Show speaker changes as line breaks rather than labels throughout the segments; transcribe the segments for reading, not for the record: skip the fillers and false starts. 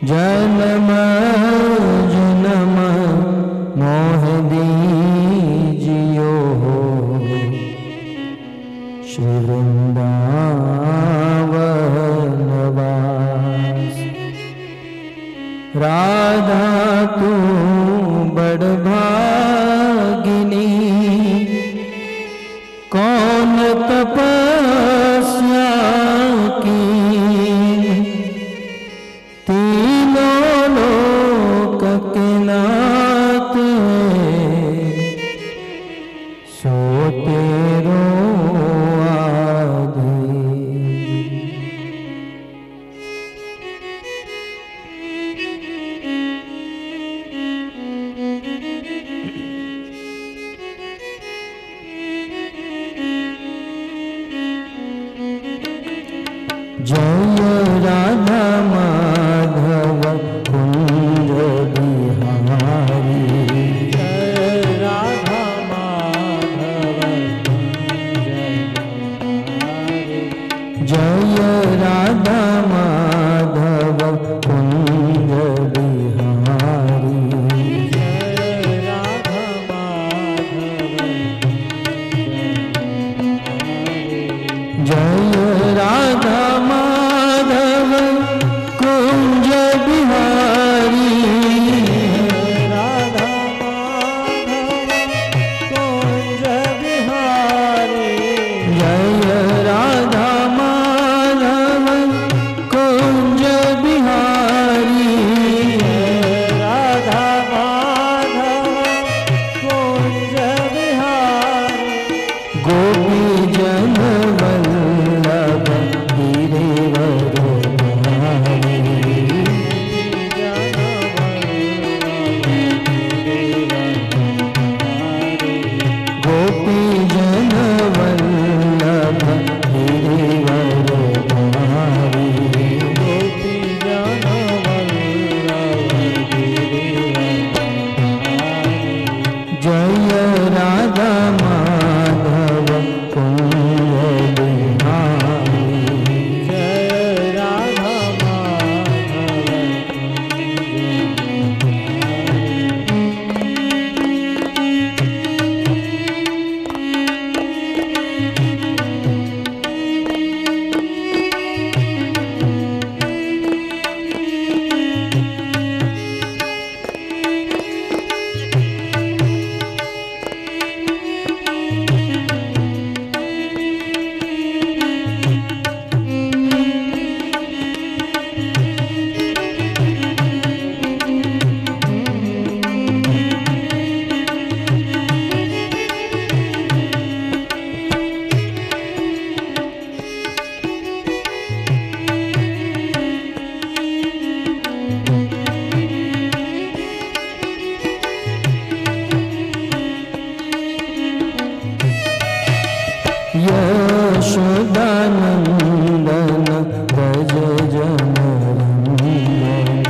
जन्म जन्म मोह दीजियो हो, श्री वृंदावन वास। राधा तू बड़ भागिनी, कौन तपस्या की, तीनों लोक के नाथ सो तेरो आधे। जय राधा माधव कुंज बिहारी,
जय राधा माधव कुंज बिहारी,
जय राधा माधव कुंज बिहारी,
जय राधा माधव
जय राधा माधव कुंज बिहारी,
राधा माधव कुंज बिहारी,
जय राधा माधव कुंज बिहारी,
राधा माधव कुंज बिहारी,
गोपी जन वल्लभ गिरिवर धारी, गोपी जन वल्लभ गिरिवर धारी,
गोपी जन वल्लभ गिरिवर धारी,
जय राधा माधव कुंज बिहारी,
जय राधा माधव
यशोदानंदन व्रज जनरंजन,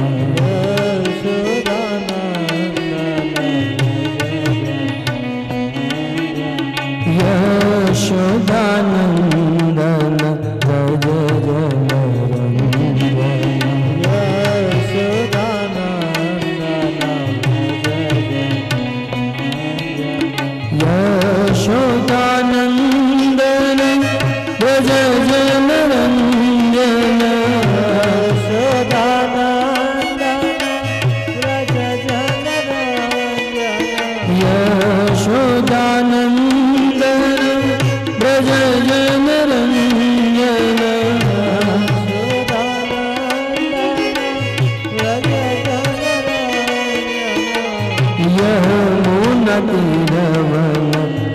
यशोदानंदन व्रज जनरंजन, यशोदानंदन व्रज जनरंजन, यशोदानंदन व्रज जनरंजन, यमुना तीरवन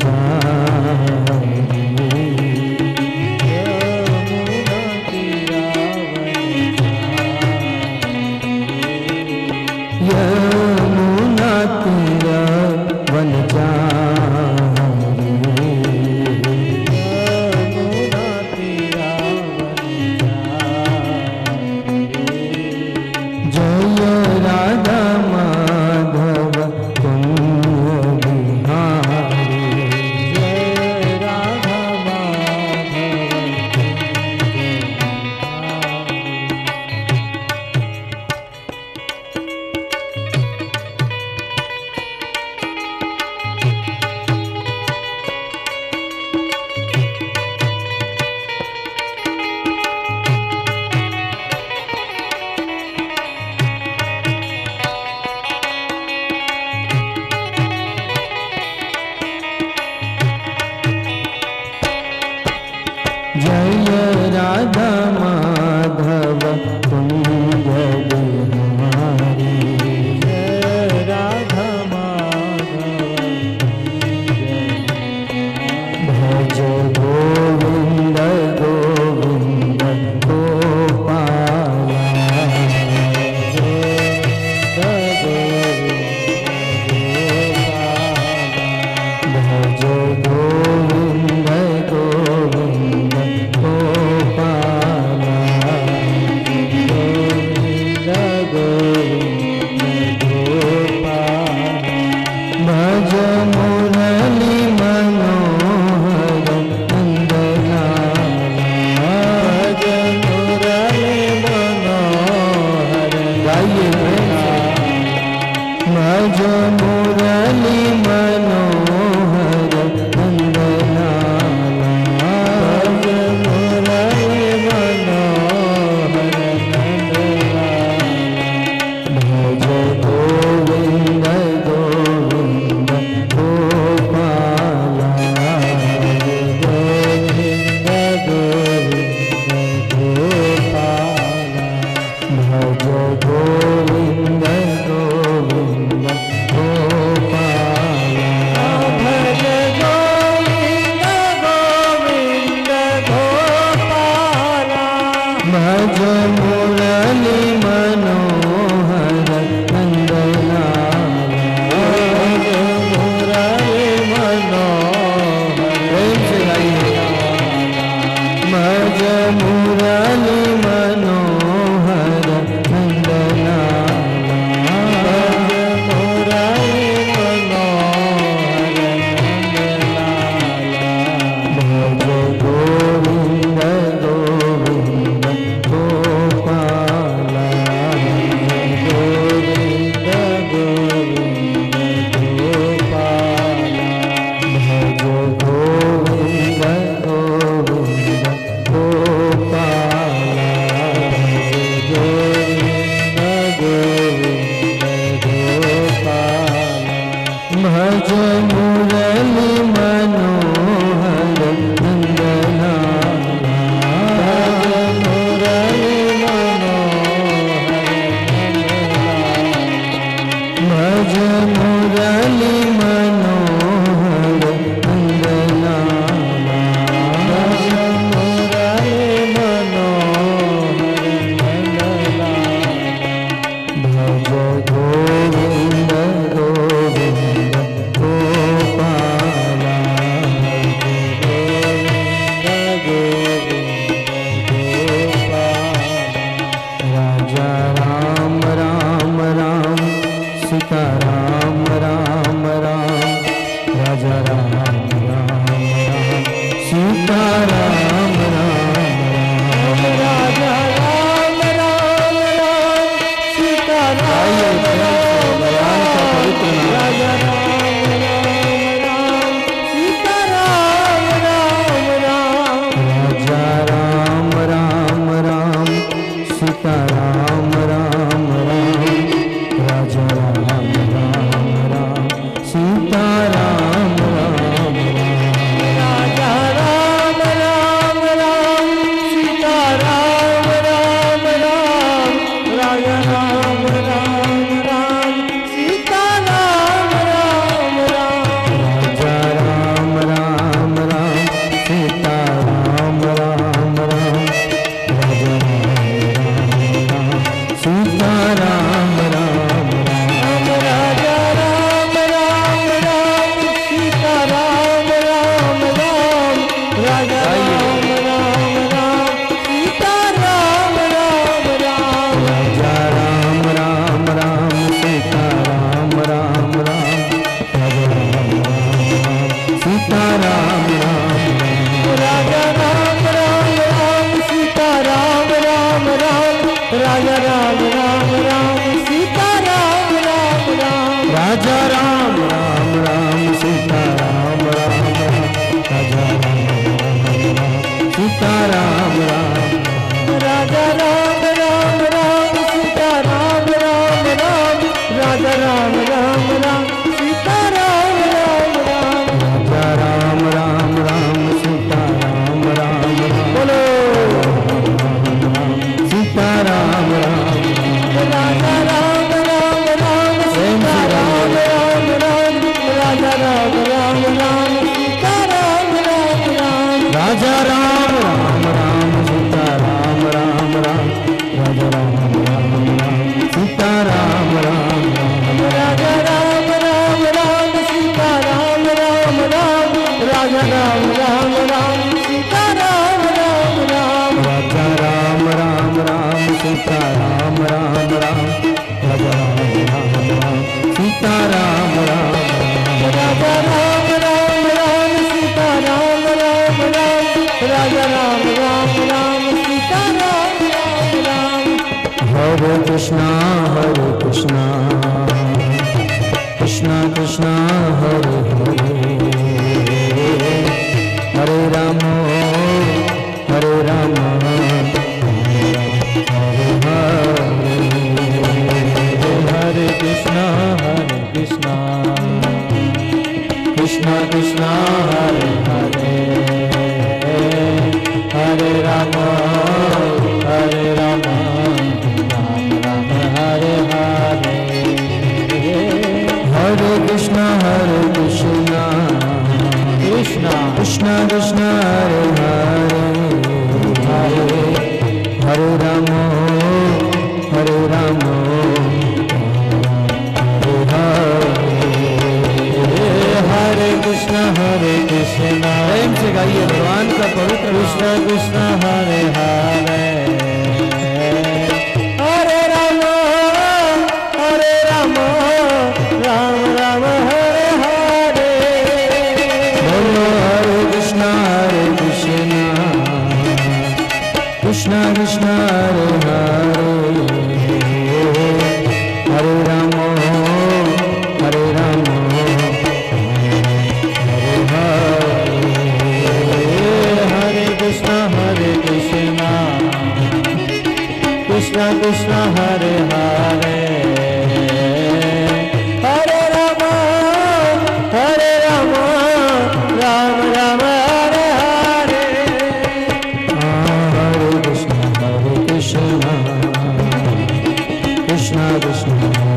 यमुना तीरवन जय राधा माधव कुंज गाइए भज मुरली मनोहर नंदलाला
भज मुरली मनोहर नंदलाला
भज गोविंद गोविंद गोपाला
गोविंद गोविंद गोपाला
भज गोविंद गोविंद गोपाला
भज गोविंद गोविंद गोपाला
भज मुरली मनोहर नंदलाला
भज मुरली मनोहर
प्रेम से गाइए भज मुरली मनोहर नंदलाला
भज मुरली मनोहर नंदलाला
भज गोविंद गोविंद गोपाला
गोविंद गोविंद गोपाला
भज गोविंद गोविंद गोपाला
गोविंद गोविंद गोपाला
भज मुरली मनोहर नंदलाला
भज मुरली मनोहर नंदलाला
भज मुरली मनोहर नंदलाला
भज मुरली मनोहर नंदलाला
भज गोविंद गोविंद गोपाला
गोविंद गोविंद गोपाला
राजा राम राम राम सीता राम राम राम राजा राम राम राम सीता राम राम राम
राजा राम राम राम सीता
गाइए
राम
प्रेम से भगवान का पवित्र नाम
राजा राम राम राम सीता राम राम राम
राजा राम राम राम सीता राम राम राम राजा राम राम राम सीता राम राम राम
राजा राम राम राम सीता राम राम राम राजा राम राम राम सीता राम राम राम
राजा राम राम राम सीता राम राम राम राजा राम राम राम सीता राम राम राम
राजा राम राम राम सीता राम राम राम राजा राम राम राम सीता राम राम राम
सीता राम राम
राजा राम राम राम सीता राम राम राम राजा राम राम राम सीता राम राम राम
राजा राम राम राम सीता राम राम राम राजा राम राम सीता राम राम
राजा राम राम राम सीता राम राम राम राजा राम राम राम सीता राम राम राम
राजा राम राम राम सीता राम राम राम
बोलो
सीता राम राम
राजा राम राम राम
प्रेम
सीता
से
राम
गाइए
राम राम राजा राम राम राम सीता राम राम राम
राजा राम राम राम सीता राम राम राम राजा राम राम राम सीता राम राम राम
राजा राम राम राम सीता राम राम राम राजा राम राम राम सीता राम राम राम
राजा राम राम राम सीता राम राम राम राजा राम राम राम सीता राम राम
राजा राम राम राम सीता राम राम राम राजा राम राम राम सीता राम राम राम
हर कृष्णा कृष्णा कृष्णा हरे हरे हरे राम हरे राम हरे कृष्णा कृष्णा कृष्णा हरे हरे हरे राम हरे राम राम राम हरे हरे हरे कृष्णा कृष्णा कृष्णा हरे हरे हरे राम हरे राम हरे कृष्णा प्रेम से गाइए भगवान का पवित्र कृष्णा कृष्णा हरे हरे हरे राम राम राम हरे हरे बोलो हरे कृष्णा कृष्णा कृष्णा हरे हरे हरे राम हरे राम कृष्णा कृष्णा हरे हरे हरे राम राम राम हरे हरे हरे कृष्णा कृष्णा कृष्णा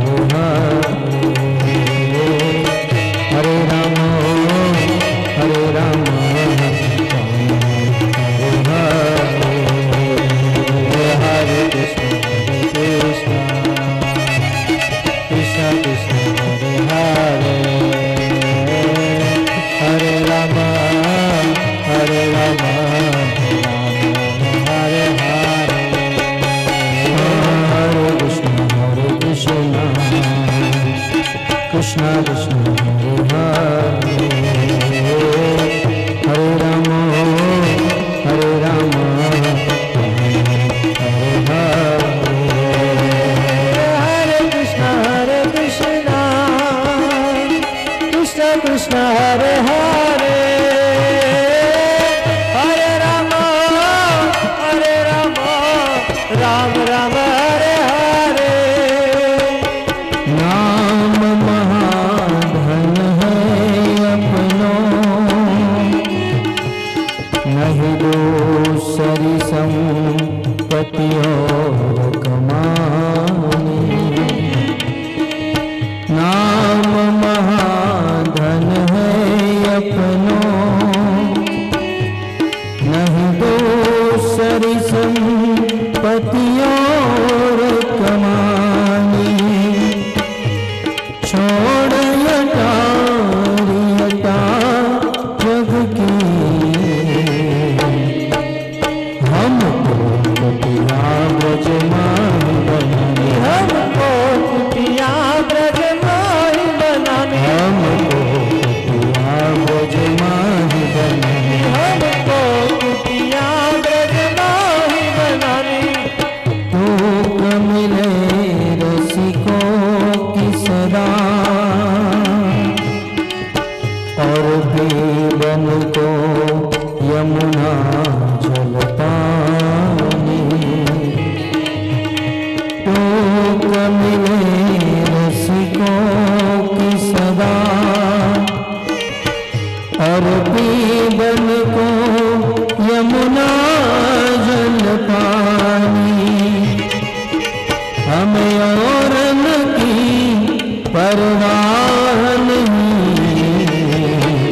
हरे राम हरे राम कृष्णा कृष्णा हरे राम हरे राम हरे कृष्णा कृष्णा कृष्णा हरे हरे हरे राम राम राम हरे हरे नाम महाधन है अपनो नहीं दूसरी संपत्ति और कमानी नाम महाधन है अपनो नहीं दूसरी संपत्ति और कमानी छोड़ यटा जग की हमको कुटिया ब्रज माही बनानी हमको कुटिया ब्रज माही बनानी हमको कुटिया ब्रज माही बनानी हमको कुटिया ब्रज माही बनानी तो मिले रसिकों की सदा और पीवन को यमुना जल पानी तो मिले रसिकों की सदा और पीवन को यमुना जल पानी हमें और न की परवाह नहीं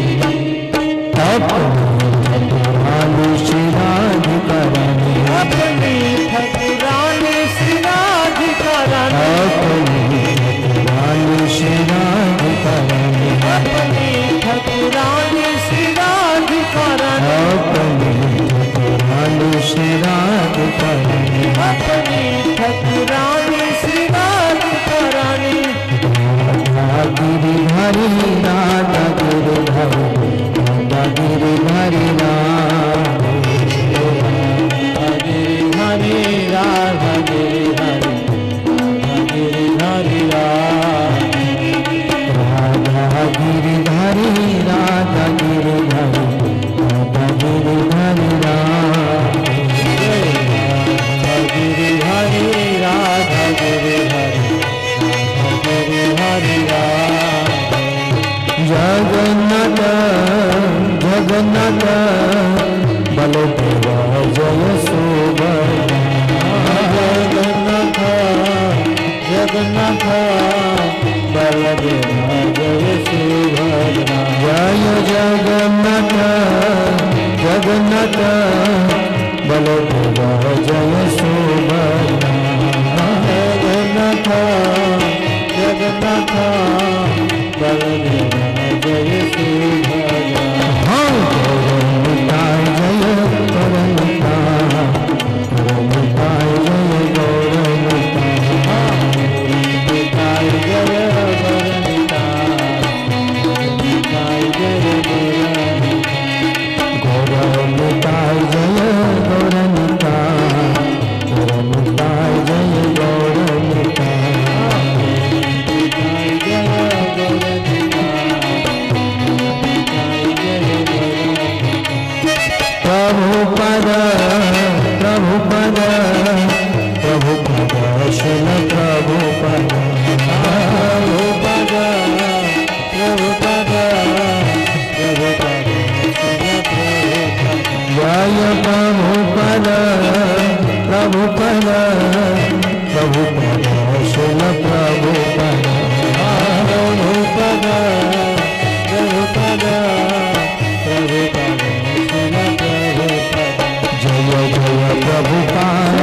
अपनी श्रीराधिकारानी अपनी ठकुरानी श्रीराधिकारानी अपनी श्रीराधिकारानी अपनी ठकुरानी श्रीराधिकारानी अपनी ठकुरानी श्रीराधिकारानी अपनी ठकुरानी श्रीराधिकारानी गिरिधारी राधा गिरिधारी राधा गिरिधारी राधा गिरिधारी राधा गिरिधारी
जगन्नाथ बलदेवा जय सुभद्रा
जय जगन्नाथ जगन्नाथ बलदेवा जय सुभद्रा
जगन्नाथ जगन्नाथ बलदेवा जय सुभद्रा
हाँ गौरनिताय जय गौरनिताय गौरनिताय जय गौरनिताय
जय गौरनिताय जय
गौरनिताय जय गौरनिताय गौरनिताय जय गौरनिताय प्रभुपद प्रभुपद प्रभुपद शिल प्रभुपद
प्रभुपद प्रभुपद प्रभुपद
जय प्रभुपद प्रभुपद प्रभुपद शिल प्रभुपद
प्रभुपद प्रभुपद प्रभुपद
जय जय प्रभुपाद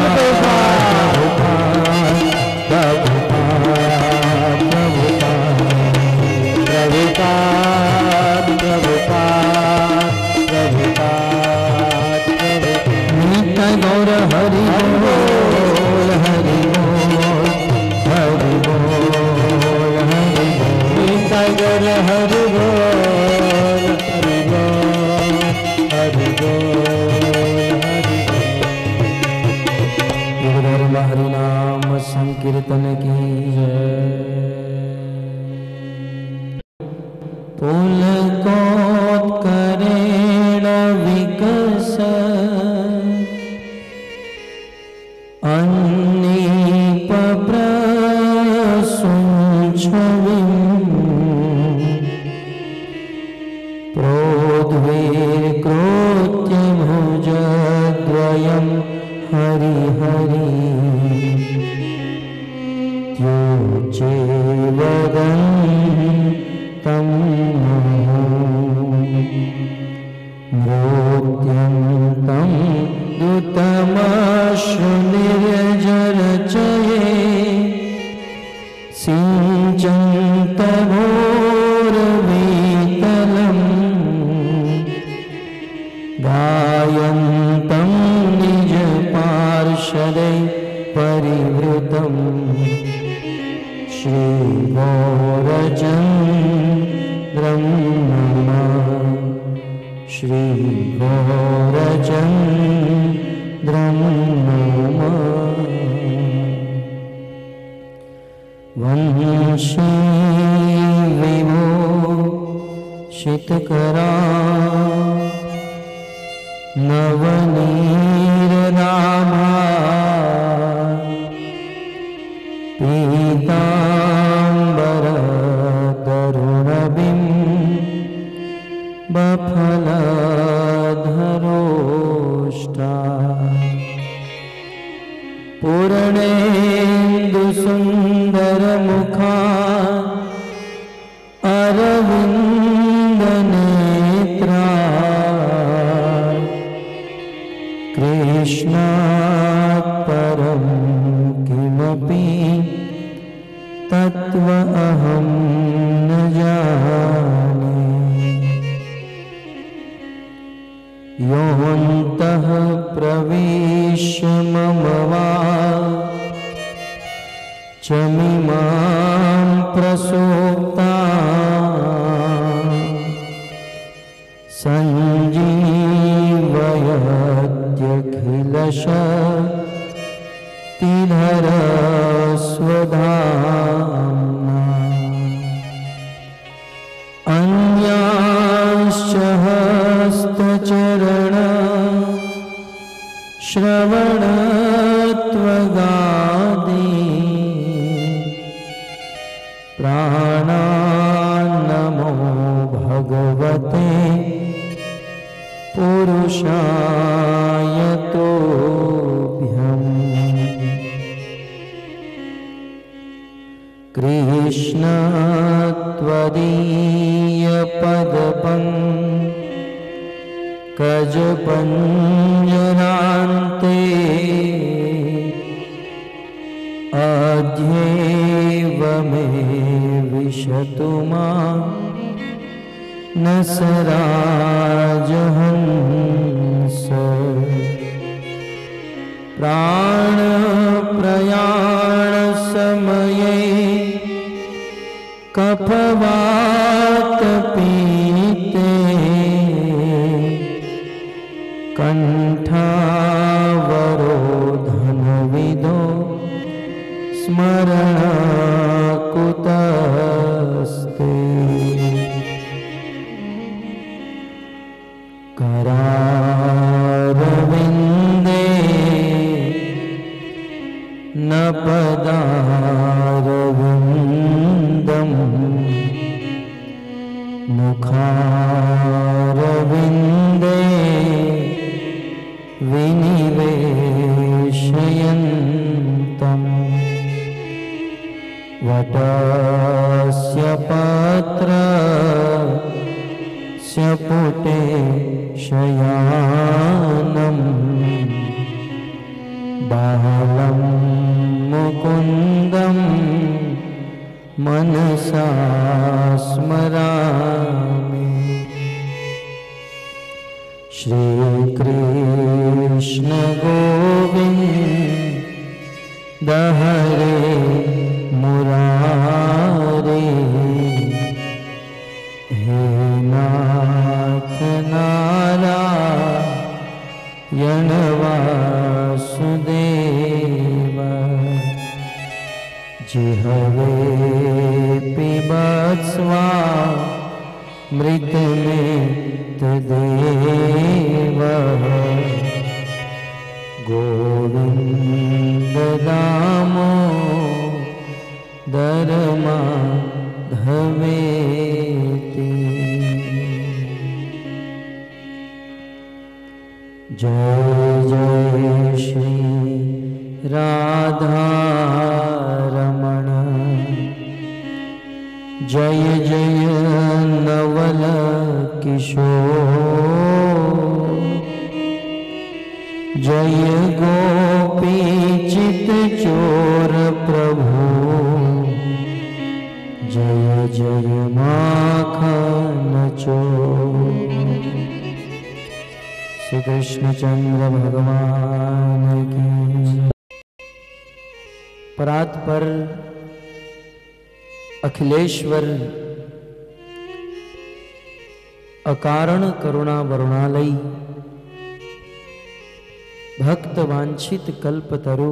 प्रभुपाद प्रभुपाद
प्रभुपाद
नित्य गौर हरि बोल हरि बोल हरि बोल हरि बोल
नित्य गौर हरि बोल हरि बोल हरि बोल
धर्म हरि नाम संकीर्तन की पुलकोत्करेण विकस अन्नीप प्रसूच्छविं प्रोद्वेर्क्रोत्य भुजद्वयं हरि हरि त्योच्चैवदन्तं नृत्यन्तं दुतमश्रुनिर्जरचये सिञ्चन्तभोरवीतलम् गायन्तं निजपार्षदै परिवृतम् श्रीगौरचन्द्रं नमः श्रीगौरचन्द्रं नमः वंशी विभूषितकरा नवनीरनाभा पीताम्बरतरुणबिम्बफलधरोष्टा पूर्णेन्दुसुन्दरमुखा अरविन्दनेत्रा कृष्णात् परं किमपि तत्त्व अहं न जाने योऽन्तः प्रविश्य मम वाचमिमां प्रसोक्ता सञ्जीवयत्यखिलशक्तिधरस्वधाम्ना अन्यांश्च हस्तचरण श्रवणत्वगादि प्राणान्नमो भगवते पुरुषाय तोभ्यम् कृष्ण त्वदीयपदपङ्कजपञ्जरान्ते अध्येव मे विशतु मां न सराजहंस प्राणप्रयाण समये कफवात पीते कंठावरोधन विदो स्मरण कुतस्ते करारविन्दे न पदारविन्दम् मुखारविन्दे विनिवेशयन्तम् वटस्य पत्रस्य पुटे शयानम् बालं मुकुन्दं मनसा स्मरामि। श्रीकृष्ण गोविन्द हरे मुरारे हे नाथ नारायण वासुदेव जिहवे पिबत्स्वा मृत में तदेव गोविंद दामो दरमाधवेति। जय जय श्री राधा रमण जय जय नवल किशोर जय गोपी चित चोर प्रभु जय जय माखन चोर। श्री कृष्णचंद्र भगवान की। परात्पर अखिलेश्वर अकारण करुणा वरुणालय भक्त वांछित कल्पतरु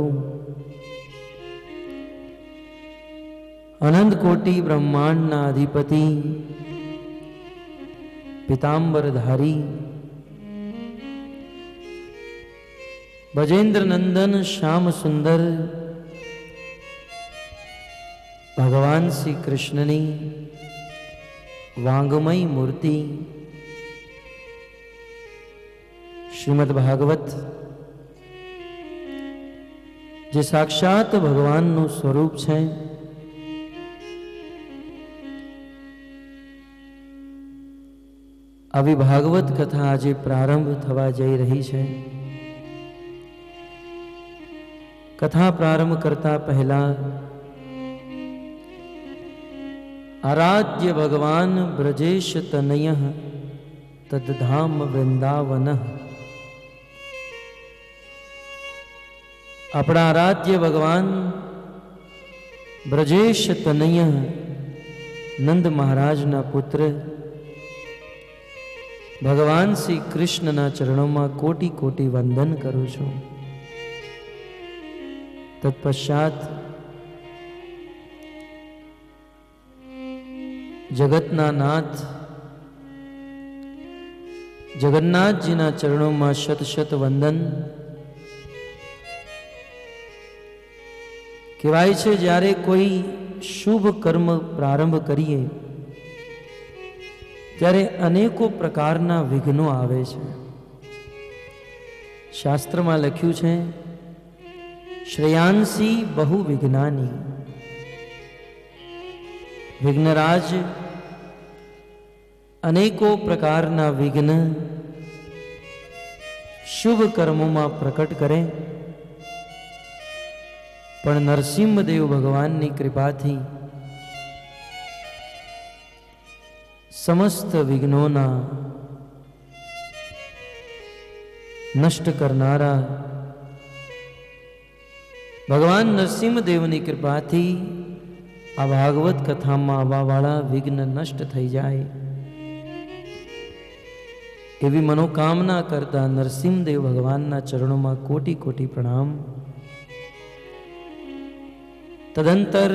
अनंत कोटि ब्रह्मांड अधिपति पीतांबरधारी बजेंद्र नंदन श्याम सुंदर भगवान श्री कृष्णनी वांगमयी मूर्ति श्रीमद् भागवत जे साक्षात भगवान नु स्वरूप है। अभी भागवत कथा आज प्रारंभ थवा जई रही है। कथा प्रारंभ करता पहला आराध्य भगवान ब्रजेश तनयः तद्धाम वृंदावनः। अपना आराध्य भगवान ब्रजेश तनयः नंद महाराज ना पुत्र भगवान श्री कृष्ण ना चरणों में कोटि कोटि वंदन करूं छूं। तत्पश्चात जगतना नाथ जगन्नाथ जी ना चरणों में शत शत वंदन। कहेवाय छे ज्यारे कोई शुभ कर्म प्रारंभ करिए त्यारे अनेकों प्रकारना विघ्नो आवे छे। शास्त्र में लख्यु छे श्रेयांसी बहु विघ्नानी વિઘ્નરાજ અનેકો પ્રકારના વિઘ્ન શુભ કર્મોમાં પ્રકટ કરે, પણ નરસિંહદેવ ભગવાનની કૃપાથી સમસ્ત વિઘ્નોના નષ્ટ કરનારા ભગવાન નરસિંહદેવની કૃપાથી આ ભાગવત કથામાં આવવાવાળા વિઘ્ન નષ્ટ થઈ જાય એવી મનોકામના કરતા નરસિંહદેવ ભગવાનના ચરણોમાં કોટી કોટી પ્રણામ. તદંતર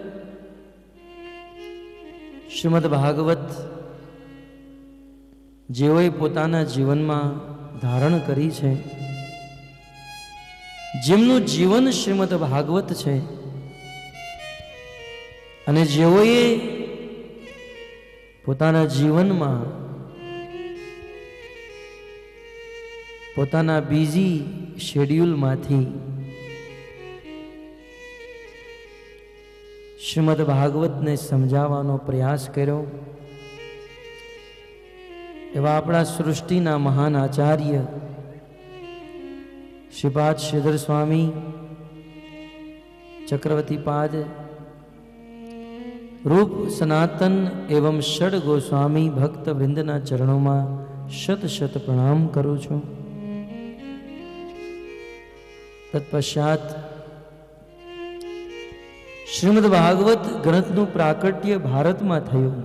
શ્રીમદ ભાગવત જેઓએ પોતાના જીવનમાં ધારણ કરી છે, જેમનું જીવન શ્રીમદ ભાગવત છે, અને જેઓએ પોતાના જીવનમાં પોતાના બીજી શેડ્યુલમાંથી શ્રીમદ ભાગવતને સમજાવવાનો પ્રયાસ કર્યો એવા આપણા સૃષ્ટિના મહાન આચાર્ય શ્રીપાદ શ્રીધર સ્વામી, ચક્રવર્તી પાદ, રૂપ સનાતન એવં ષડ ગોસ્વામી ભક્ત વૃંદના ચરણોમાં શત શત પ્રણામ કરું છું. તત્પશ્ચાત શ્રીમદ ભાગવત ગ્રંથનું પ્રાકટ્ય ભારતમાં થયું.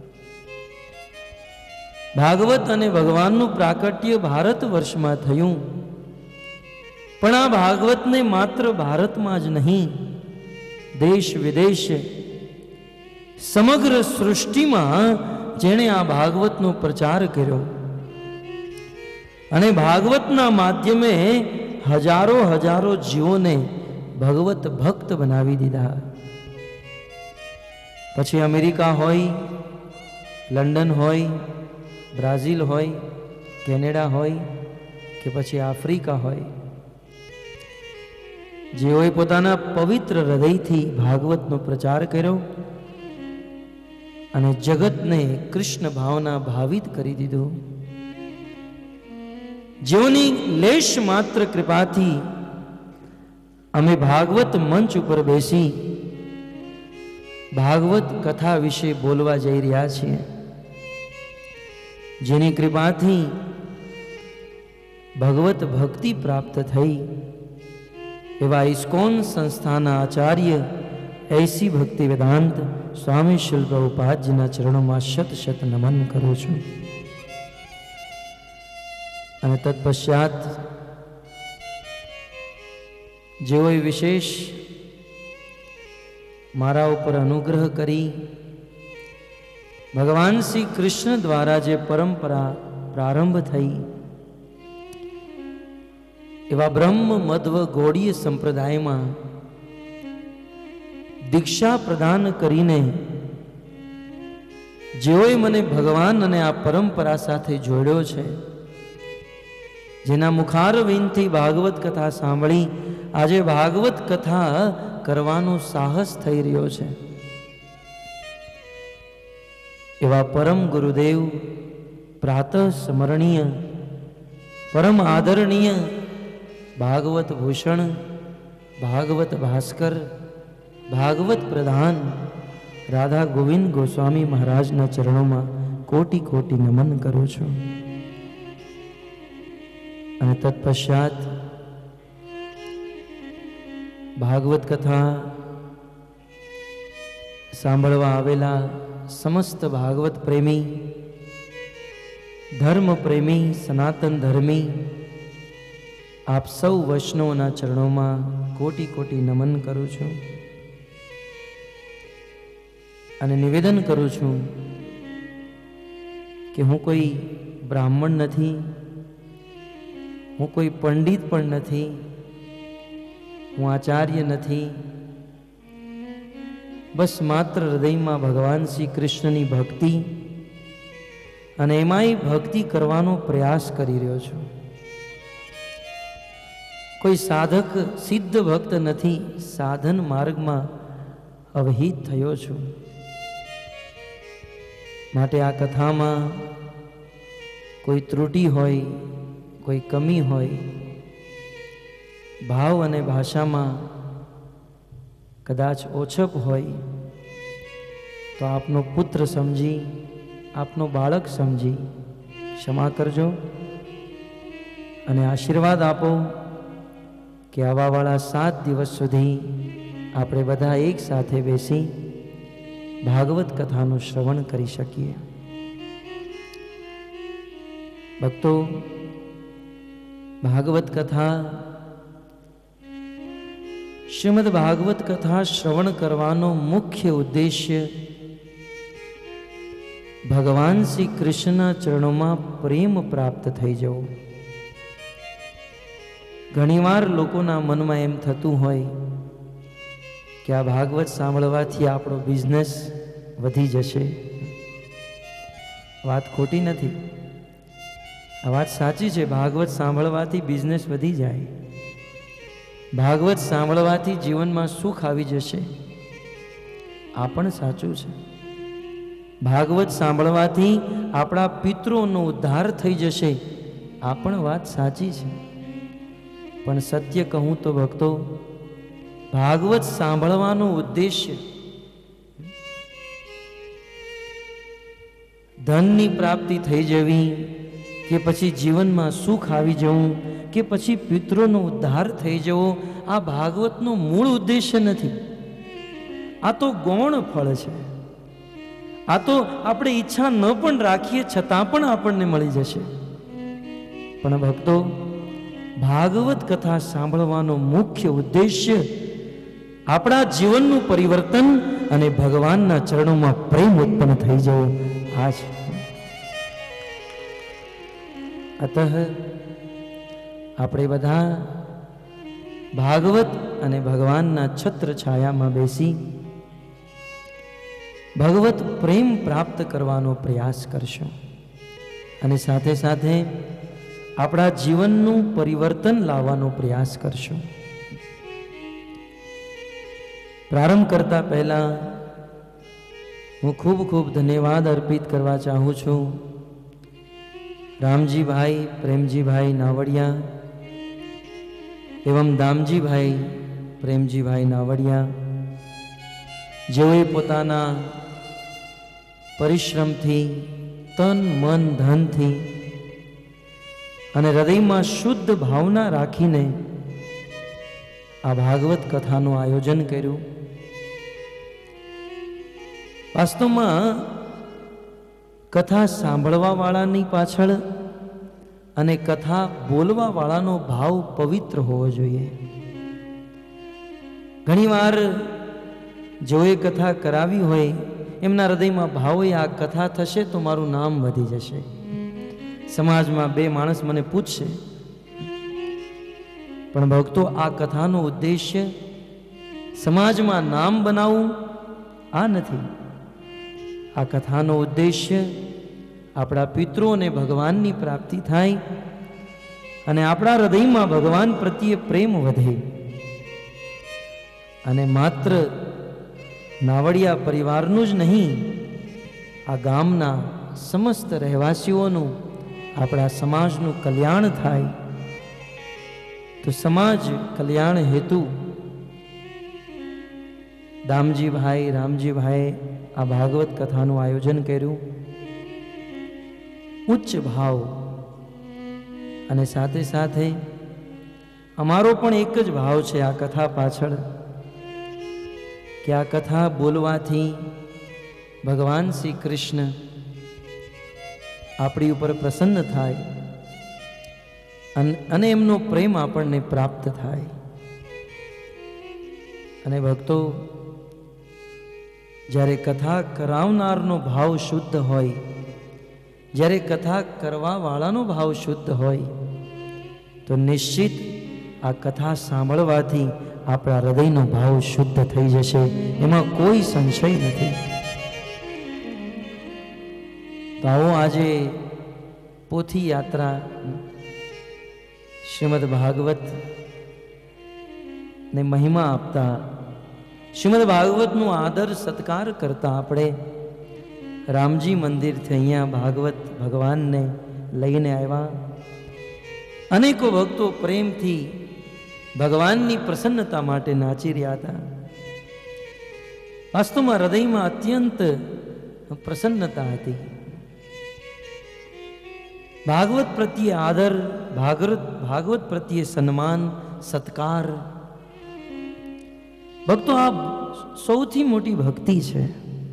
ભાગવત અને ભગવાનનું પ્રાકટ્ય ભારત વર્ષમાં થયું, પણ આ ભાગવતને માત્ર ભારતમાં જ નહીં, દેશ વિદેશ સમગ્ર સૃષ્ટિમાં જેણે આ ભાગવતનો પ્રચાર કર્યો અને ભાગવતના માધ્યમે હજારો હજારો જીવોને ભગવત ભક્ત બનાવી દીધા. પછી અમેરિકા હોય, લંડન હોય, બ્રાઝિલ હોય, કેનેડા હોય કે પછી આફ્રિકા હોય, જેઓએ પોતાના પવિત્ર હૃદયથી ભાગવતનો પ્રચાર કર્યો અને જગતને કૃષ્ણ ભાવના ભાવિત કરી દીધું, જેઓની લેશ માત્ર કૃપાથી અમે ભાગવત મંચ ઉપર બેસી ભાગવત કથા વિશે બોલવા જઈ રહ્યા છીએ, જેની કૃપાથી ભગવત ભક્તિ પ્રાપ્ત થઈ એવા ઇસ્કોન સંસ્થાના આચાર્ય એસી ભક્તિ વેદાંત સ્વામી શિલ પ્રભુપાદજીના ચરણોમાં શત શત નમન કરું છું. અને તત્પશ્ચાત જેઓએ વિશેષ મારા ઉપર અનુગ્રહ કરી ભગવાન શ્રી કૃષ્ણ દ્વારા જે પરંપરા પ્રારંભ થઈ એવા બ્રહ્મ મધ્વ ગૌડીય સંપ્રદાયમાં દીક્ષા પ્રદાન કરીને જેઓએ મને ભગવાન અને આ પરંપરા સાથે જોડ્યો છે, જેના મુખારવિંદથી ભાગવત કથા સાંભળી આજે ભાગવત કથા કરવાનો સાહસ થઈ રહ્યો છે, એવા પરમ ગુરુદેવ પ્રાતઃ સ્મરણીય પરમ આદરણીય ભાગવત ભૂષણ, ભાગવત ભાસ્કર, ભાગવત પ્રધાન રાધા ગોવિંદ ગોસ્વામી મહારાજના ચરણોમાં કોટી કોટી નમન કરું છું. અને તત્પશ્ચાત ભાગવત કથા સાંભળવા આવેલા સમસ્ત ભાગવત પ્રેમી, ધર્મ પ્રેમી, સનાતન ધર્મી આપ સૌ વૈષ્ણવના ચરણોમાં કોટી કોટી નમન કરું છું અને નિવેદન કરું છું કે હું કોઈ બ્રાહ્મણ નથી, હું કોઈ પંડિત પણ નથી, હું આચાર્ય નથી, બસ માત્ર હૃદયમાં ભગવાન શ્રી કૃષ્ણની ભક્તિ અને એમાંય ભક્તિ કરવાનો પ્રયાસ કરી રહ્યો છું. કોઈ સાધક સિદ્ધ ભક્ત નથી, સાધન માર્ગમાં અવહિત થયો છું. માટે આ કથામાં કોઈ ત્રુટિ હોય, કોઈ કમી હોય, ભાવ અને ભાષામાં કદાચ ઓછપ હોય તો આપનો પુત્ર સમજી, આપનો બાળક સમજી ક્ષમા કરજો અને આશીર્વાદ આપો કે આવાવાળા 7 દિવસ સુધી આપણે બધા એક સાથે બેસી ભાગવત કથાનું શ્રવણ કરી શકીએ. ભક્તો, ભાગવત કથા, શ્રીમદ ભાગવત કથા શ્રવણ કરવાનો મુખ્ય ઉદ્દેશ્ય ભગવાન શ્રી કૃષ્ણના ચરણોમાં પ્રેમ પ્રાપ્ત થઈ જવો. ઘણીવાર લોકોના મનમાં એમ થતું હોય કે આ ભાગવત સાંભળવાથી આપણો બિઝનેસ વધી જશે. વાત ખોટી નથી, આ વાત સાચી છે. ભાગવત સાંભળવાથી બિઝનેસ વધી જાય, ભાગવત સાંભળવાથી જીવનમાં સુખ આવી જશે, આ પણ સાચું છે. ભાગવત સાંભળવાથી આપણા પિતૃઓનો ઉદ્ધાર થઈ જશે, આ પણ વાત સાચી છે. પણ સત્ય કહું તો ભક્તો, ભાગવત સાંભળવાનો ઉદ્દેશ્ય ધનની પ્રાપ્તિ થઈ જવી, કે પછી જીવનમાં સુખ આવી જવું, કે પછી પિતૃનો ઉદ્ધાર થઈ જવો, આ ભાગવતનો મૂળ ઉદ્દેશ્ય નથી. આ તો ગૌણ ફળ છે. આ તો આપણે ઈચ્છા ન પણ રાખીએ છતાં પણ આપણને મળી જશે. પણ ભક્તો, ભાગવત કથા સાંભળવાનો મુખ્ય ઉદ્દેશ્ય આપણા જીવનનું પરિવર્તન અને ભગવાનના ચરણોમાં પ્રેમ ઉત્પન્ન થઈ જવો, આ છે. અતઃ આપણે બધા ભાગવત અને ભગવાનના છત્ર છાયામાં બેસી ભગવત પ્રેમ પ્રાપ્ત કરવાનો પ્રયાસ કરશો અને સાથે સાથે આપણા જીવનનું પરિવર્તન લાવવાનો પ્રયાસ કરશો. પ્રારંભ કરતા પહેલા હું ખૂબ ખૂબ ધન્યવાદ અર્પિત કરવા ચાહું છું રામજીભાઈ, પ્રેમજીભાઈ નાવડિયા એવં દામજીભાઈ, પ્રેમજીભાઈ નાવડિયા, જેઓએ પોતાના પરિશ્રમથી, તન મન ધનથી અને હૃદયમાં શુદ્ધ ભાવના રાખીને આ ભાગવત કથાનું આયોજન કર્યું. વાસ્તવમાં કથા સાંભળવા વાળાની પાછળ અને કથા બોલવા વાળાનો ભાવ પવિત્ર હોવો જોઈએ. ઘણીવાર જેઓએ કથા કરાવી હોય એમના હૃદયમાં ભાવ હોય, આ કથા થશે તો મારું નામ વધી જશે. સમાજમાં 2 માણસ મને પૂછશે, પણ ભક્તો, આ કથાનો ઉદ્દેશ્ય સમાજમાં નામ બનાવવું આ નથી. આ કથાનો ઉદ્દેશ્ય આપણા પિતૃઓને ભગવાનની પ્રાપ્તિ થાય અને આપણા હૃદયમાં ભગવાન પ્રત્યે પ્રેમ વધે અને માત્ર નાવડિયા પરિવારનું જ નહીં, આ ગામના સમસ્ત રહેવાસીઓનું, આપણા સમાજનું કલ્યાણ થાય. તો સમાજ કલ્યાણ હેતુ દામજીભાઈ, રામજીભાઈ આ ભાગવત કથાનું આયોજન કર્યું. ઉચ્ચ ભાવ અને સાથે સાથે અમારો પણ એક જ ભાવ છે આ કથા પાછળ કે આ કથા બોલવાથી ભગવાન શ્રી કૃષ્ણ આપણી ઉપર પ્રસન્ન થાય અને એમનો પ્રેમ આપણને પ્રાપ્ત થાય. અને ભક્તો, જ્યારે કથા કરાવનારનો ભાવ શુદ્ધ હોય, જ્યારે કથા કરવા વાળાનો ભાવ શુદ્ધ હોય, તો નિશ્ચિત આ કથા સાંભળવાથી આપણા હૃદયનો ભાવ શુદ્ધ થઈ જશે, એમાં કોઈ સંશય નથી. તો આવો આજે પોથી યાત્રા શ્રીમદ ભાગવત ને મહિમા આપતા, શ્રીમદ ભાગવતનું આદર સત્કાર કરતા આપણે રામજી મંદિરથી અહીંયા ભાગવત ભગવાનને લઈને આવ્યા. અનેકો ભક્તો પ્રેમથી ભગવાનની પ્રસન્નતા માટે નાચી રહ્યા હતા. વાસ્તવમાં હૃદયમાં અત્યંત પ્રસન્નતા હતી. ભાગવત પ્રત્યે આદર, ભાગવત પ્રત્યે સન્માન, સત્કાર. ભક્તો, આ સૌથી મોટી ભક્તિ છે.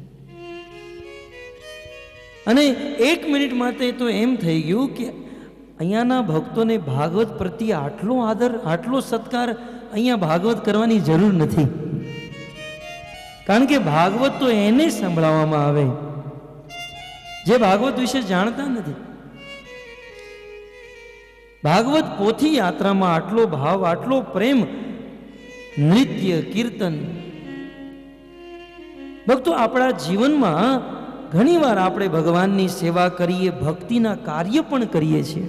અને 1 મિનિટ માટે તો એમ થઈ ગયું કે અહીંયાના ભક્તોને ભાગવત પ્રત્યે આટલો આદર, આટલો સત્કાર અહીંયા ભાગવત કરવાની જરૂર નથી. કારણ કે ભાગવત તો એને સંભળાવવામાં આવે જે ભાગવત વિશે જાણતા નથી. ભાગવત પોથી યાત્રામાં આટલો ભાવ, આટલો પ્રેમ, નૃત્ય, કીર્તન. ભક્તો, આપણા જીવનમાં ઘણીવાર આપણે ભગવાનની સેવા કરીએ, ભક્તિના કાર્ય પણ કરીએ છીએ,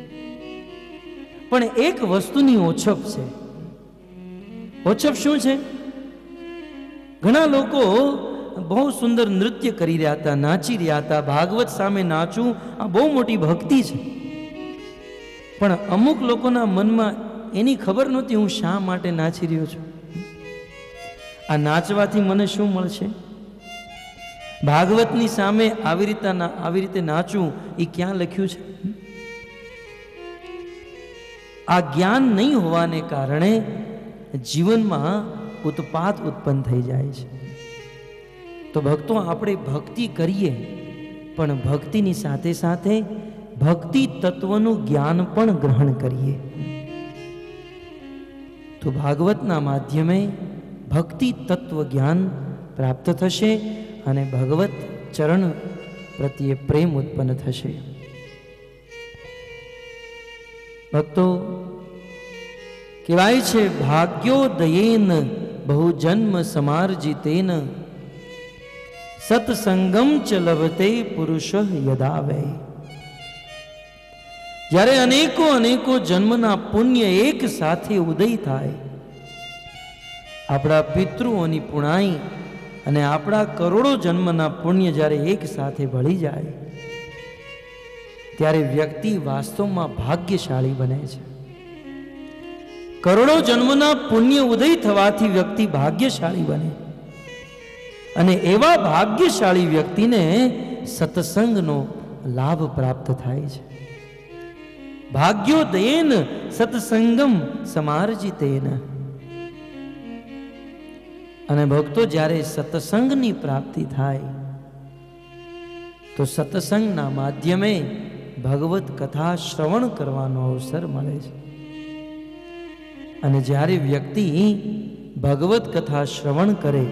પણ એક વસ્તુની ઓછપ છે. ઓછપ શું છે? ઘણા લોકો બહુ સુંદર નૃત્ય કરી રહ્યા હતા, નાચી રહ્યા હતા. ભાગવત સામે નાચવું આ બહુ મોટી ભક્તિ છે. પણ અમુક લોકોના મનમાં એની ખબર નહોતી હું શા માટે નાચી રહ્યો છું. આ નાચવાથી મને શું મળશે? ભાગવતની સામે આવી રીતે નાચવું એ ક્યાં લખ્યું છે? આ જ્ઞાન નહીં હોવાને કારણે જીવનમાં ઉત્પાત ઉત્પન્ન થઈ જાય છે. તો ભક્તો, આપણે ભક્તિ કરીએ, પણ ભક્તિની સાથે સાથે ભક્તિ તત્વનું જ્ઞાન પણ ગ્રહણ કરીએ. તો ભાગવતના માધ્યમે ભક્તિ તત્વ જ્ઞાન પ્રાપ્ત થશે અને ભગવત ચરણ પ્રત્યે પ્રેમ ઉત્પન્ન થશે. ભક્તો, કહેવાય છે ભાગ્યોદયેન બહુજન્મ સમાર્જિતેન સત્સંગમ ચ લભતે પુરુષ યદાવે. જ્યારે અનેકો જન્મના પુણ્ય એક સાથે ઉદય થાય, આપણા પિતૃઓની પુણાઈ અને આપણા કરોડો જન્મના પુણ્ય જ્યારે એક સાથે ભળી જાય, ત્યારે વ્યક્તિ વાસ્તવમાં ભાગ્યશાળી બને છે. કરોડો જન્મના પુણ્ય ઉદય થવાથી વ્યક્તિ ભાગ્યશાળી બને, અને એવા ભાગ્યશાળી વ્યક્તિને સત્સંગનો લાભ પ્રાપ્ત થાય છે. ભાગ્યોદયેન સત્સંગમ સમાર્જિતેન. અને ભક્તો, જ્યારે સત્સંગની પ્રાપ્તિ થાય તો સત્સંગના માધ્યમે ભગવત કથા શ્રવણ કરવાનો અવસર મળે છે. અને જ્યારે વ્યક્તિ ભગવત કથા શ્રવણ કરે,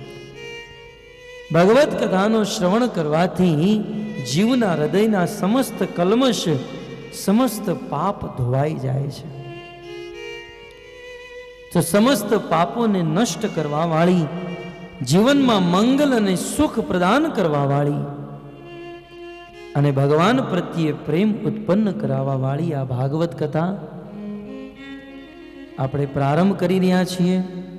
ભગવત કથાનો શ્રવણ કરવાથી જીવના હૃદયના સમસ્ત કલ્મશ, સમસ્ત પાપ ધોવાઈ જાય છે. તો સમસ્ત પાપોને નષ્ટ કરવા વાળી, જીવનમાં મંગલ અને સુખ પ્રદાન કરવા વાળી અને ભગવાન પ્રત્યે પ્રેમ ઉત્પન્ન કરાવવા વાળી આ ભાગવત કથા આપણે પ્રારંભ કરી રહ્યા છીએ.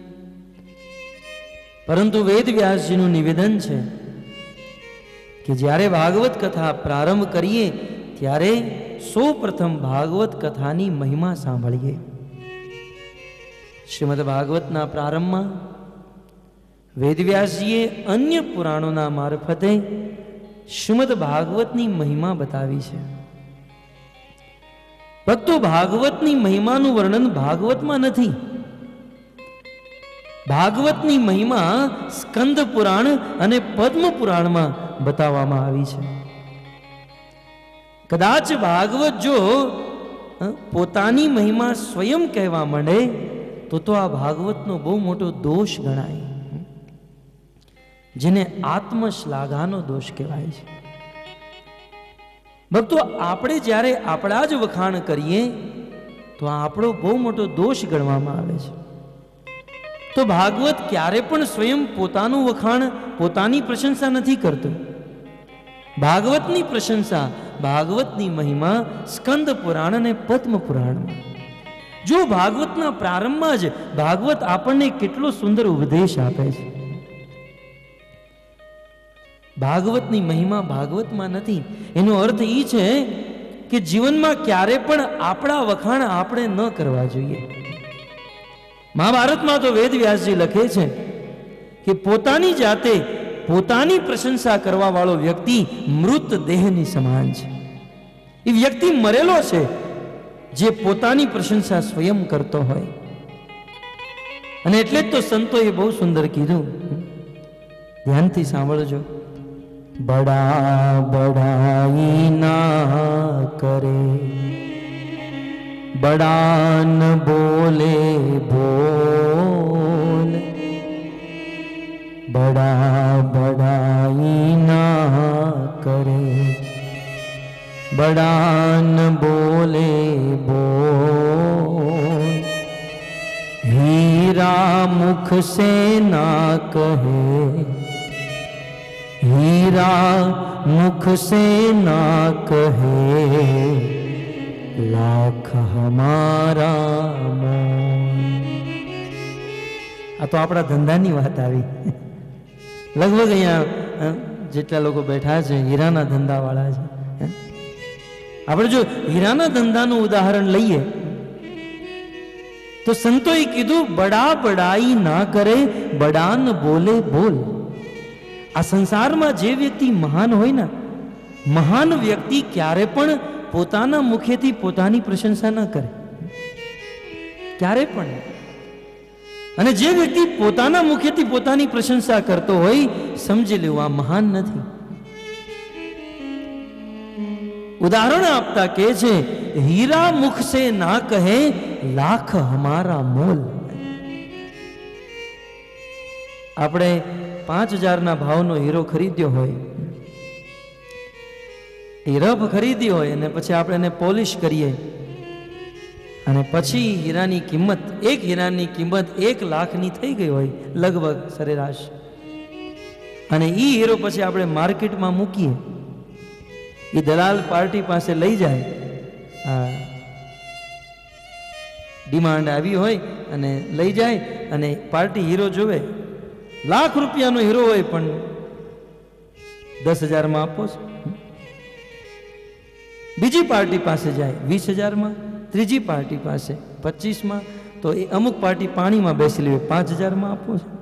પરંતુ વેદવ્યાસજીનું નિવેદન છે કે જ્યારે ભાગવત કથા પ્રારંભ કરીએ ત્યારે સૌ પ્રથમ ભાગવત કથાની મહિમા સાંભળીએ. શ્રીમદ ભાગવતના પ્રારંભમાં વેદવ્યાસજીએ અન્ય પુરાણોના મારફતે શ્રીમદ ભાગવતની મહિમા બતાવી છે. ભક્તો, ભાગવતની મહિમાનું વર્ણન ભાગવતમાં નથી. ભાગવતની મહિમા સ્કંદ પુરાણ અને પદ્મ પુરાણમાં બતાવવામાં આવી છે. કદાચ ભાગવત જો પોતાની મહિમા સ્વયં કહેવા માંડે તો આ ભાગવતનો બહુ મોટો દોષ ગણાય, જેને આત્મશ્લાઘાનો દોષ કહેવાય છે. ભક્તો, આપણે જ્યારે આપણા જ વખાણ કરીએ તો આપણો બહુ મોટો દોષ ગણવામાં આવે છે. તો ભાગવત ક્યારે પણ સ્વયં પોતાનું વખાણ, પોતાની પ્રશંસા નથી કરતું. ભાગવતની પ્રશંસા, ભાગવતની મહિમા સ્કંદ પુરાણ અને પદ્મ પુરાણમાં. જો ભાગવતના પ્રારંભમાં જ ભાગવત આપણને કેટલો સુંદર ઉપદેશ આપે છે. ભાગવતની મહિમા ભાગવતમાં નથી. એનો અર્થ એ છે કે જીવનમાં ક્યારે પણ આપણા વખાણ આપણે ન કરવા જોઈએ. મહાભારતમાં તો વેદ વ્યાસજી લખે છે કે પોતાની જાતે પોતાની પ્રશંસા કરવા વાળો વ્યક્તિ મૃત દેહની સમાન છે. એ વ્યક્તિ મરેલો છે જે પોતાની પ્રશંસા સ્વયં કરતો હોય. અને એટલે જ તો સંતોએ બહુ સુંદર કીધું, ધ્યાનથી સાંભળજો. બડા બડાઈ ના કરે, બડાન બોલે બોલ, બડા બડાઈ ના કરે, બડાન બોલે બોલ, हीरा मुख से ना कहे, हीरा मुख से ना કહે, લાખ હમારા મોલ. આ તો આપણા ધંધાની વાત આવી. લગભગ અહીંયા જેટલા લોકો બેઠા છે હીરાના ધંધાવાળા છે. આપણે જો હીરાના ધંધાનું ઉદાહરણ લઈએ તો સંતોએ કીધું બડા બડાઈ ના કરે, બડાન બોલે બોલ. આ સંસારમાં જે વ્યક્તિ મહાન હોય ને, મહાન વ્યક્તિ ક્યારે પણ પોતાના મુખેથી પોતાની પ્રશંસા ન કરે, ક્યારે પણ. અને જે વ્યક્તિ પોતાના મુખેથી પોતાની પ્રશંસા કરતો હોય, સમજી લેવું આ મહાન નથી. ઉદાહરણ આપતા કહે છે, હીરા મુખ સે ના કહે, લાખ હમારા મોલ. આપણે 5,000 ભાવનો હીરો ખરીદ્યો હોય, એ રફ ખરીદ્યો હોય અને પછી આપણે એને પોલિશ કરીએ અને પછી હીરાની કિંમત, એક હીરાની કિંમત 1 લાખની થઈ ગઈ હોય લગભગ સરેરાશ, અને એ હીરો પછી આપણે માર્કેટમાં મૂકીએ, એ દલાલ પાર્ટી પાસે લઈ જાય, ડિમાન્ડ આવી હોય અને લઈ જાય, અને પાર્ટી હીરો જોવે, લાખ રૂપિયાનો હીરો હોય પણ 10,000 આપો છો. બીજી પાર્ટી પાસે જાય 20,000, ત્રીજી પાર્ટી પાસે 25, તો એ અમુક પાર્ટી પાણીમાં બેસી લે 5,000 આપો છો.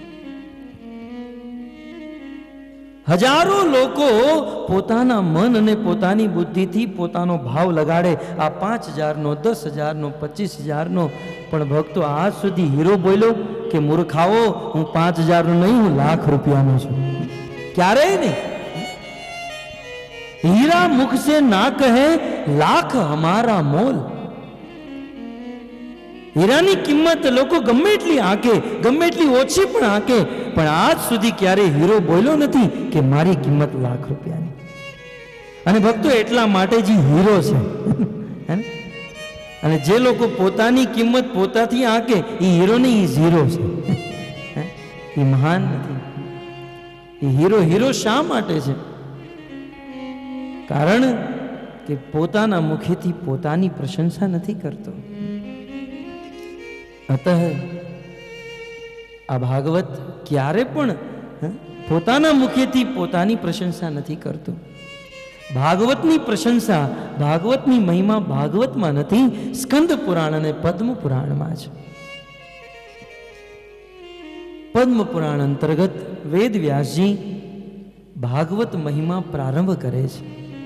હજારો લોકો પોતાના મન અને પોતાની બુદ્ધિથી પોતાનો ભાવ લગાડે, આ 5,000નો, 10,000નો, 25,000નો, પણ ભક્તો આજ સુધી હીરો બોલ્યો કે મૂર્ખાઓ હું 5,000નો નહીં, હું લાખ રૂપિયાનો છું? ક્યારેય નહીં. हीरा मुख से ना कहे, लाख हमारा मोल. હીરાની કિંમત લોકો ગમે એટલી આંકે, ગમે એટલી ઓછી પણ આંકે, પણ આજ સુધી ક્યારે હીરો બોલ્યો નથી કે મારી કિંમત લાખ રૂપિયાની. અને ભક્તો એટલા માટે જ હીરો છે. અને જે લોકો પોતાની કિંમત પોતાથી આંકે, એ હીરો નહીં, એ ઝીરો છે. એ મહાન નથી. એ હીરો હીરો શા માટે છે? કારણ કે પોતાના મુખેથી પોતાની પ્રશંસા નથી કરતો. અતઃ આ ભાગવત ક્યારે પણ પોતાના મુખેથી પોતાની પ્રશંસા નથી કરતો. ભાગવતની પ્રશંસા, ભાગવતની મહિમા ભાગવતમાં નથી, સ્કંદ પુરાણ અને પદ્મ પુરાણમાં છે. પદ્મ પુરાણ અંતર્ગત વેદ વ્યાસજી ભાગવત મહિમા પ્રારંભ કરે છે.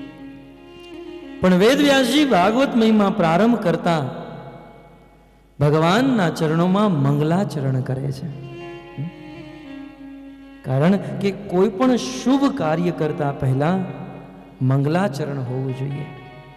પણ વેદ વ્યાસજી ભાગવત મહિમા પ્રારંભ કરતા ભગવાનના ચરણોમાં મંગલાચરણ કરે છે. કારણ કે કોઈ પણ શુભ કાર્ય કરતા પહેલા મંગલાચરણ હોવું જોઈએ.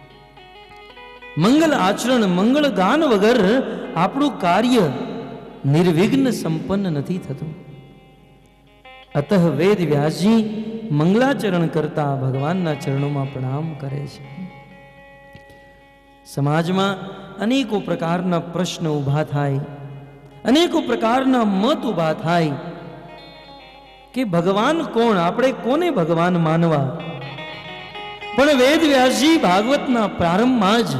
મંગલ આચરણ, મંગળ ગાન વગર આપણું કાર્ય નિર્વિઘ્ન સંપન્ન નથી થતું. અતઃ વેદ વ્યાસજી મંગલાચરણ કરતા ભગવાનના ચરણોમાં પ્રણામ કરે છે. સમાજમાં અનેકો પ્રકારના પ્રશ્ન ઊભા થાય, અનેકો પ્રકારના મત ઊભા થાય કે ભગવાન કોણ, આપણે કોને ભગવાન માનવા? પણ વેદ વ્યાસજી ભાગવતના પ્રારંભમાં જ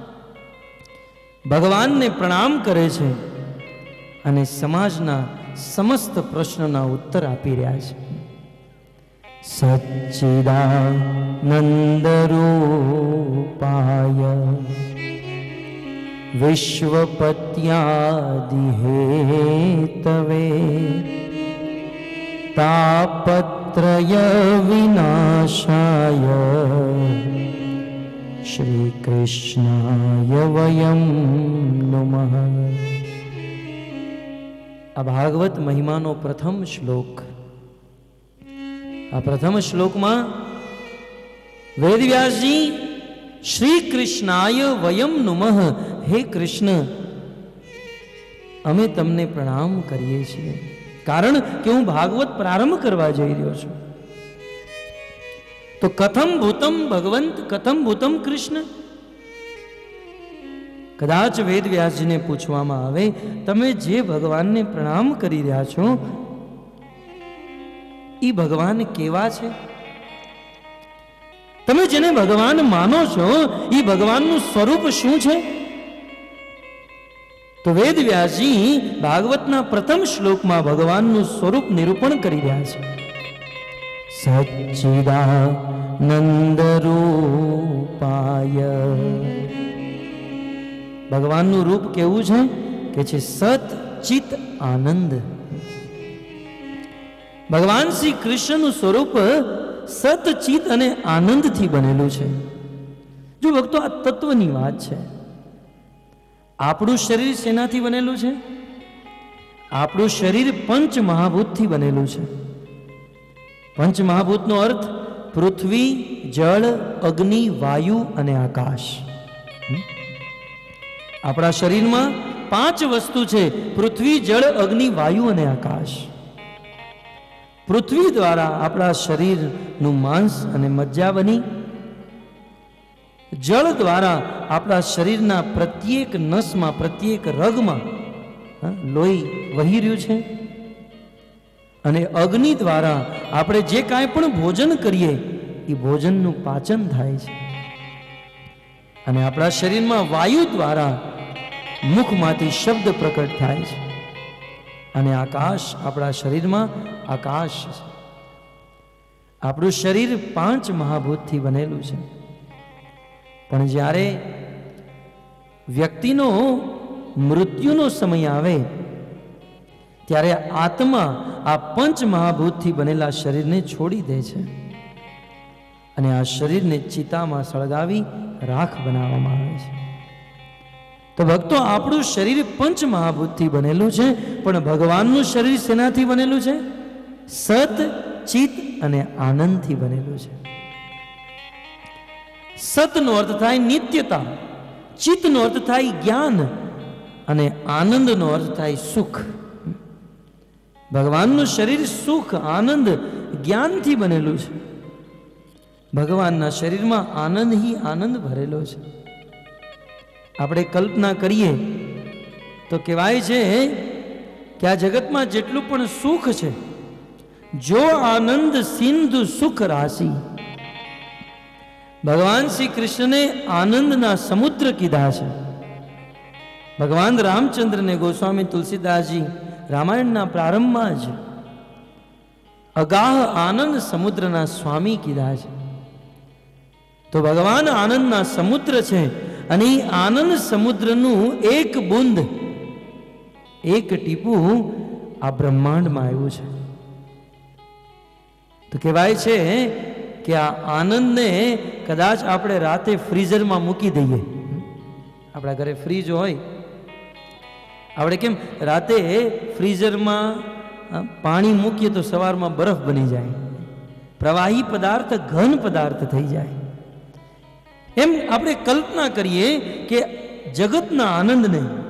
ભગવાનને પ્રણામ કરે છે અને સમાજના સમસ્ત પ્રશ્નોના ઉત્તર આપી રહ્યા છે. सच्चिदानन्दरूपाय विश्वपत्यादिहेतवे तापत्रयविनाशाय श्रीकृष्णाय वयं नमः। आ भागवत महिमानो प्रथम श्लोक। आ प्रथम श्लोक में वेदव्यास जी श्री कृष्णाय वयम नुमः, हे कृष्ण अमे तमने प्रणाम करीए छीए, कारण के हूँ भागवत प्रारंभ करवा जई रह्यो छुं। तो कथम भूतम भगवंत, कथम भूतम कृष्ण। कदाच वेदव्यास जी ने पूछवामां आवे, तमे जे भगवान ने प्रणाम करी रह्या छो ई भगवान केवा छे? तमे जेने भगवान मानो छो ई भगवाननुं स्वरूप शुं छे? तो वेदव्यास जी भागवतना प्रथम श्लोक में भगवाननुं स्वरूप निरूपण करी रह्या छे। सच्चिदानंदरूपाय। भगवाननुं रूप केवुं छे के छे सत चित आनंद। भगवान श्री कृष्णनुं स्वरूप सत चित अने आनंद थी बनेलुं छे। जो भक्तो आ तत्वनी वात छे। आपणुं शरीर शेनाथी बनेलुं छे? आपणुं शरीर पंच महाभूत थी बनेलुं छे। पंच महाभूतनो अर्थ पृथ्वी, जल, अग्नि, वायु अने आकाश। आपणा शरीरमां पांच वस्तु छे, पृथ्वी, जल, अग्नि, वायु अने आकाश। पृथ्वी द्वारा आपणा शरीरनुं मांस अने मज्जा बनी। जल द्वारा आपणा शरीरना प्रत्येक नसमां, प्रत्येक रगमां लोही वही रह्युं छे। अने अग्नि द्वारा आपणे जे कांई पण भोजन करीए ए भोजननुं पाचन थाय छे। अने आपणा शरीरमां वायु द्वारा मुखमांथी शब्द प्रकट थाय छे। अने आकाश, आपणा शरीरमां आकाश छे। આપણું શરીર પાંચ મહાભૂતથી બનેલું છે, પણ જ્યારે વ્યક્તિનો મૃત્યુનો સમય આવે ત્યારે આત્મા આ પંચ મહાભૂતથી બનેલા શરીરને છોડી દે છે અને આ શરીરને ચિતામાં સળગાવી રાખ બનાવવામાં આવે છે. તો ભક્તો, આપણું શરીર પંચ મહાભૂતથી બનેલું છે, પણ ભગવાનનું શરીર શેનાથી બનેલું છે? સત, ચિત અને આનંદથી બનેલું છે. સતનો અર્થ થાય નિત્યતા, ચિત્તનો અર્થ થાય જ્ઞાન અને આનંદનો અર્થ થાય સુખ. ભગવાનનું શરીર સુખ, આનંદ, જ્ઞાનથી બનેલું છે. ભગવાનના શરીરમાં આનંદ ही આનંદ ભરેલો છે. આપણે કલ્પના કરીએ તો કહેવાય છે કે આ જગતમાં જેટલું પણ સુખ છે, જો આનંદ સિંધુ સુખ રાશિ. ભગવાન શ્રી કૃષ્ણને આનંદના સમુદ્ર કીધા છે. ભગવાન રામચંદ્રને ગોસ્વામી તુલસીદાસજી રામાયણના પ્રારંભમાં જ અગાહ આનંદ સમુદ્રના સ્વામી કીધા છે. તો ભગવાન આનંદના સમુદ્ર છે અને એ આનંદ સમુદ્રનું એક બુંદ, એક ટીપું આ બ્રહ્માંડમાં આવ્યું છે. તો કહેવાય છે કે આ આનંદને કદાચ આપણે રાતે ફ્રીઝરમાં મૂકી દઈએ. આપણા ઘરે ફ્રીજ હોય, આપણે કેમ રાતે ફ્રીઝરમાં પાણી મૂકીએ તો સવારમાં બરફ બની જાય, પ્રવાહી પદાર્થ ઘન પદાર્થ થઈ જાય. એમ આપણે કલ્પના કરીએ કે જગતના આનંદને